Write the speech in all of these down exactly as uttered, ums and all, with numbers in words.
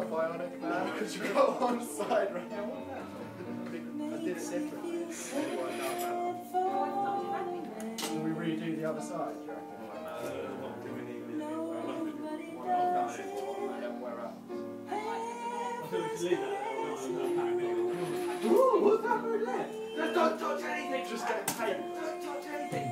bionic man because you've got one side right now. I did it separately. Can we redo the other side, do you reckon? Ooh, what's happening there? Just don't touch anything, just get paid. Don't touch anything.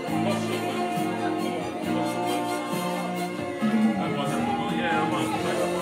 Yeah, I'm on.